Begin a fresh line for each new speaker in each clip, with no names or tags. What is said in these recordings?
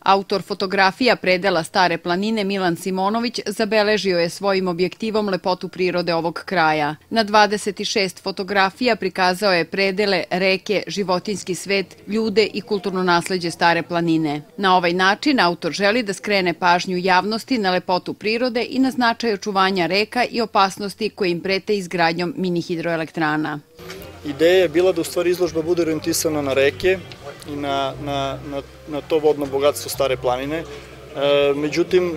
Autor fotografija predela Stare planine Milan Simonović zabeležio je svojim objektivom lepotu prirode ovog kraja. Na 26 fotografija prikazao je predele, reke, životinjski svet, ljude i kulturno nasleđe Stare planine. Na ovaj način autor želi da skrene pažnju javnosti na lepotu prirode i na značaj očuvanja reka i opasnosti koje im prete izgradnjom mini hidroelektrana.
Ideja je bila da u stvari izložba bude orijentisana na reke i na to vodno bogatstvo Stare planine. Međutim,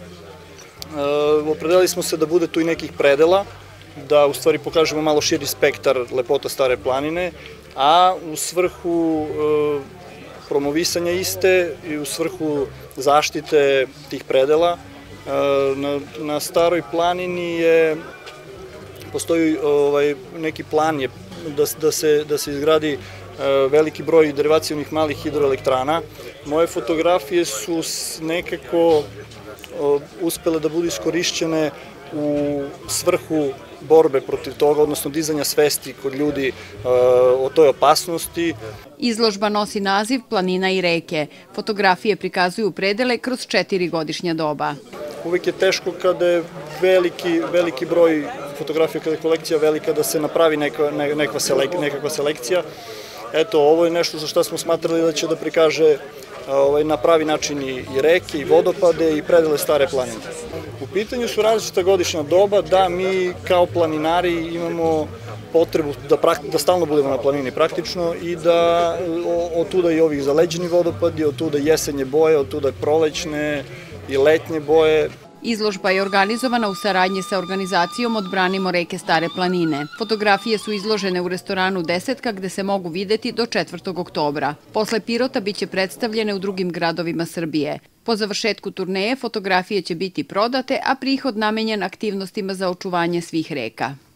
opredelili smo se da bude tu i nekih predela, da u stvari pokažemo malo širi spektar lepota Stare planine, a u svrhu promovisanja iste i u svrhu zaštite tih predela na Staroj planini postoji neki plan da se izgradi veliki broj derivacionih malih hidroelektrana. Moje fotografije su nekako uspele da budu iskorišćene u svrhu borbe protiv toga, odnosno dizanja svesti kod ljudi o toj opasnosti.
Izložba nosi naziv Planina i reke. Fotografije prikazuju predele kroz 4 godišnja doba.
Uvek je teško kada je veliki broj fotografija, kada je kolekcija velika, da se napravi nekakva selekcija. Eto, ovo je nešto za što smo smatrali da će da prikaže na pravi način i reke, i vodopade, i predele Stare planine. U pitanju su različita godišnja doba, da mi kao planinari imamo potrebu da stalno budemo na planini praktično i da otuda i ovih zaleđeni vodopadi, otuda jesenje boje, otuda prolećne i letnje boje.
Izložba je organizovana u saradnji sa organizacijom Odbranimo reke Stare planine. Fotografije su izložene u restoranu Desetka gde se mogu videti do 4. oktobra. Posle Pirota biće predstavljene u drugim gradovima Srbije. Po završetku turneje fotografije će biti prodate, a prihod namenjen aktivnostima za očuvanje svih reka.